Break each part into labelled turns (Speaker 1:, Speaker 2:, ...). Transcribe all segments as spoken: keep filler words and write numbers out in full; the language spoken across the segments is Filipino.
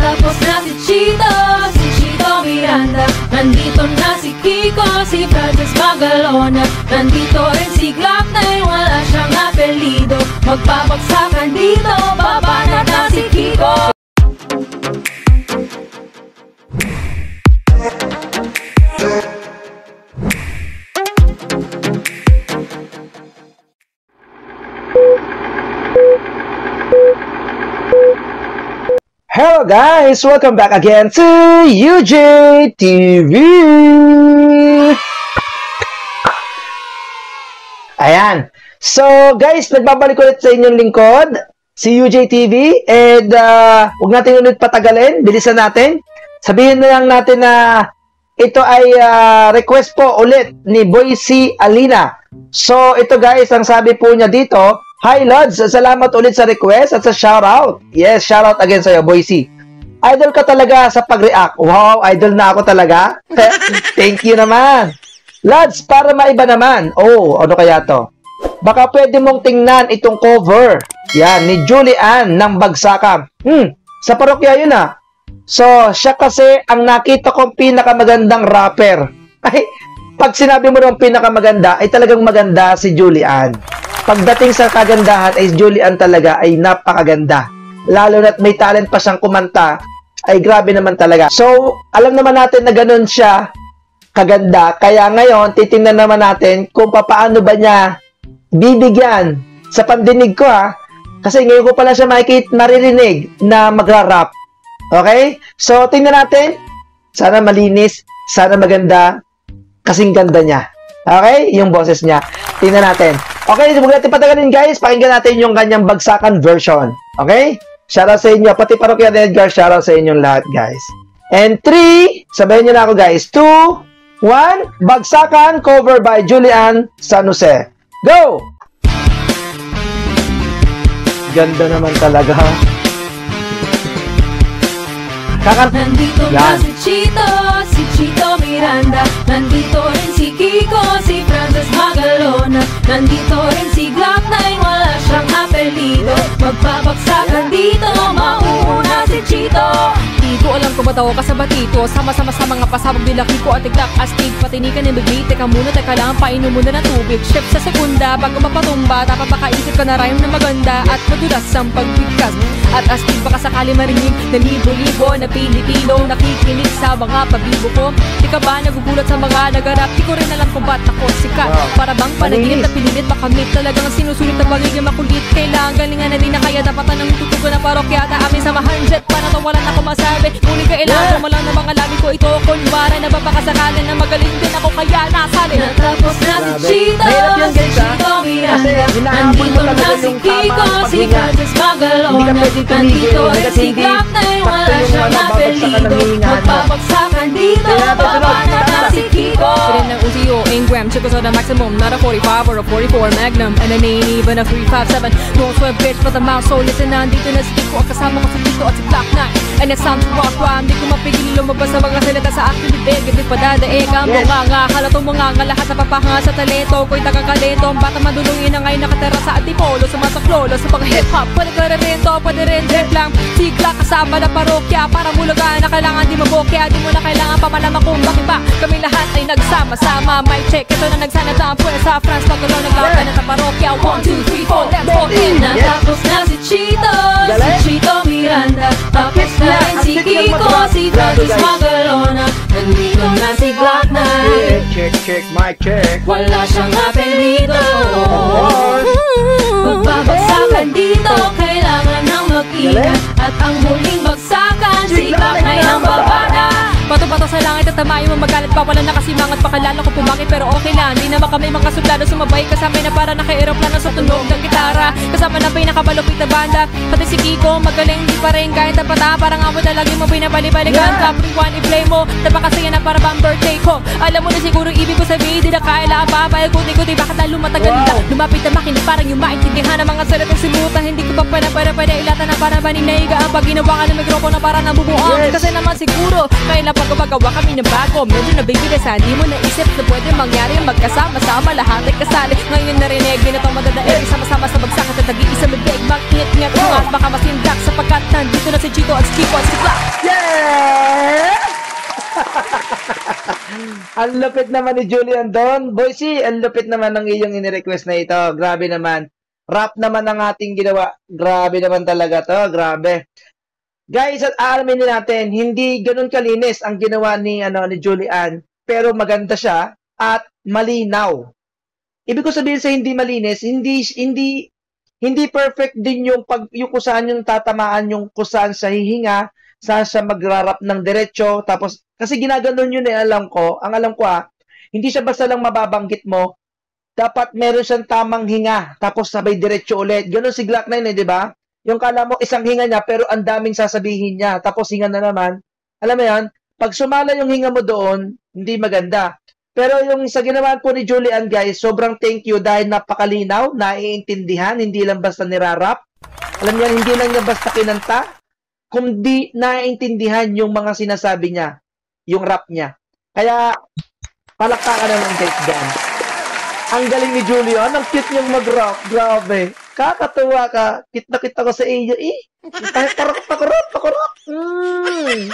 Speaker 1: Natapos na si Chito, si Chito Miranda. Nandito na si Kiko, si Francis Magalona. Nandito rin si Glock nine, wala siyang apelido. Magpapagsakan dito, babanat na si Kiko.
Speaker 2: Hello guys! Welcome back again to ujayTV! Ayan. So guys, nagbabalik ulit sa inyong lingkod, si ujayTV. And uh, huwag natin ulit patagalin. Bilisan natin. Sabihin na lang natin na ito ay uh, request po ulit ni Boycie Alina. So ito guys, ang sabi po niya dito, hi Lods, salamat ulit sa request at sa shoutout. Yes, shoutout again sa'yo, Boycie. Idol ka talaga sa pag-react. Wow, idol na ako talaga. Thank you naman. Lods, para maiba naman. Oh, ano kaya to? Baka pwede mong tingnan itong cover. Yan, ni Julian ng Bagsakan. Hmm, sa parokya yun ah. So, siya kasi ang nakita kong pinakamagandang rapper. Ay, pag sinabi mo ng pinakamaganda, ay talagang maganda si Julian. Pagdating sa kagandahan ay Julian talaga ay napakaganda. Lalo na't may talent pa siyang kumanta, ay grabe naman talaga. So, alam naman natin na ganun siya kaganda. Kaya ngayon, titingnan naman natin kung paano ba niya bibigyan sa pandinig ko ha. Kasi ngayon ko pala siya makikita, maririnig na magra-rap. Okay? So, tingnan natin. Sana malinis, sana maganda, kasing ganda niya. Okay? Yung boses niya. Tingnan natin. Okay, huwag natin patagalin guys. Pakinggan natin yung kanyang Bagsakan version. Okay? Shoutout sa inyo. Pati parokya ni Edgar, shoutout sa inyong lahat guys. And three, sabayan nyo na ako guys. two, one, Bagsakan cover by Julian San Jose. Go! Ganda naman talaga. Kakan
Speaker 1: Nandito na si Chito, si Chito Miranda. Nandito rin si Kiko, si Francis Magalona. Nandito rin si Glock nine, wala siyang apelido. Magpapagsakan dito, mauuna si Chito. Di ko alam kung ba't ako kasama dito. Sama-sama sa mga pasabog nila Kiko at Glock astig. Patinikan ng bigay, teka muna, teka lang, painom muna ng tubig. Shift sa sekunda, bago mapatumba. Dapat makaisip ka na rhyme na maganda at madulas ang pagbigkas. At astig baka sakali marinig na libo-libo na Pilipino nakikinig sa mga pabibo ko. Di ka ba nagugulat sa mga naganap? Di ko rin alam kung ba't ako sikat. Wow. Para bang panaginip na pinilit makamit. Talagang sinusulit na pagiging makulit. Kailangan galingan na din na kaya dapat ng tutugo na parokya. Ta amin sa mahanjet pa na to walang ako masabi. Ngunit kailangan mo lang na mga labi ko ito. Kunwara na babakasakalan na magaling din ako kaya nasali. Natapos na si Chito, si Chito Miranda. Nandito na si Kiko, si Francis Magalona. Nandito rin si Glock nine, wala siyang apelido. Magpapagsakan dito, babanat na si Kiko. Sirin ng Uzi o Ingram, chicos on the maximum. Not a forty-five or a forty-four Magnum. And it ain't even a three five seven. Don't sweat bitch but the mouth, so listen. Nandito na si Kiko, ang kasama ko si Kiko at si Glock nine. And it's time to rock rhyme. Di ko mapigil lumabas sa mga salita sa aking bibig. Hindi pa dadaig ang mga nga. Halatong mga nga lahat sa papahanga sa talento. Ko'y tagang-kalento. Ang bata madulungin na ngayon nakatera sa antipolo. Sumasaklolo sa mga hip-hop. Pwede ka rin to, pwede rin drip lang. Si Glock kasama na parokya. Para mulaga na kailangan di mabokya. Di mo na kailangan pamalama kung bakit ba kami lahat ay nagsama-sama. May check, ito na nagsanata. Pwesa, France, Pagkalong naglaka na sa parokya. One, two, three, four, let's go in. Natapos na si Chito, si Chito Miranda. Tapos na rin si Kiko, si Francis Magalona. Nandito na si Glock nine.
Speaker 2: Check, check, mic check.
Speaker 1: Wala siyang apelido. Magbabagsakan dito, kailangan ng mag-ingat. At ang huling bagsakan, si Glock nine ang babana. Pato-pato sa langit at tamayo mo magalit pa. Wala nakasimangat pakalala ko pumakit pero okay lang. Di naman kami mga suplado sumabay kasama na para naka-aeroplano sa tunog ng gitara. Kasama na pinakabalupit na banda. Pati si Kiko magaling di pa rin kahit ang pata. Parang ako na lagi mo pinabali-balikan. Kapri one i-play mo, napakasaya na para bang birthday ko. Alam mo na siguro ibig ko sabihin, di na kailangan pa. Payag-kuti-kuti bakit na lumatagal na. Lumapit na makinig parang yung maintindihan ng mga salitang simuta. Hindi ko pa pwede-pwede ilatan na para maninahiga ang pag ginawa ka ng mikropono para nabubuang. Kasi naman siguro kailan pagkabagawa kami ng bago. Medyo nabibilisan, di mo naisip na pwede mangyari magkasama-sama lahat ay kasali. Ngayon narinig din itong madadaig. Sama-sama sa bagsakan at nag-iisa mabig. Mag-ingat-ingat mo at baka masindak sapagkat nandito na si Chito at si Kiko at si Glock.
Speaker 2: Ang lupit naman ni Julian doon. Boysi, ang lupit naman ng iyong ini-request na ito. Grabe naman. Rap naman ang ating ginawa. Grabe naman talaga to. Grabe. Guys, at aalamin natin, hindi ganun kalinis ang ginawa ni ano ni Julian, pero maganda siya at malinaw. Ibig ko sabihin sa hindi malinis, hindi hindi hindi perfect din yung pag yung kung saan yung tatamaan yung kung saan sa hihinga, saan siya magrarap ng diretso, tapos kasi ginaganon yun eh, alam ko, ang alam ko ah, hindi siya basta lang mababanggit mo, dapat meron siyang tamang hinga, tapos sabay diretso ulit. Ganun si Glock nine eh, di ba? Yung kala mo isang hinga niya, pero ang daming sasabihin niya, tapos hinga na naman. Alam mo yan? Pag sumala yung hinga mo doon, hindi maganda. Pero yung sa ginawa po ni Julian, guys, sobrang thank you dahil napakalinaw, naiintindihan, hindi lang basta nirarap. Alam niya, hindi lang niya basta kinanta, kundi naiintindihan yung mga sinasabi niya, yung rap niya. Kaya, palakpakan naman guys dyan. Ang galing ni Julian, ang cute niyang mag-rap, grabe. Kakatuwa ka, cute na kita ko sa iyo, eh. Pakurot, pakurot, pakurot. Mm.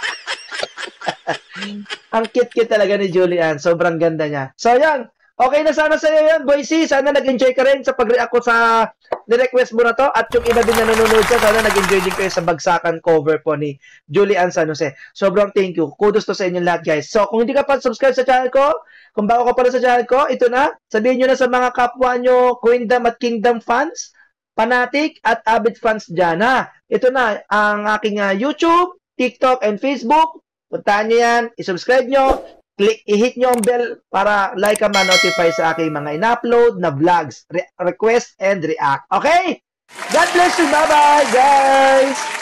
Speaker 2: Ang cute-cute talaga ni Julian. Sobrang ganda niya. So, yan. Okay na sana sa iyo yan, Boysi. Sana nag-enjoy ka rin sa pag-react ko sa ni-request mo na to. At yung iba din na nanonood siya, sana nag-enjoy din kayo sa Bagsakan cover po ni Julian San Jose. Sobrang thank you. Kudos to sa inyo lahat, guys. So, kung hindi ka pa subscribe sa channel ko, kung bago ka pala sa channel ko, ito na. Sabihin nyo na sa mga kapwa nyo, Queendom at Kingdom fans, fanatic at avid fans dyan, ha? Ito na ang aking uh, YouTube, TikTok, and Facebook. Puntahan nyo yan, isubscribe nyo, click, i-hit nyo ang bell para like ka ma-notify sa aking mga in-upload na vlogs, re request and react. Okay? God bless you. Bye-bye, guys!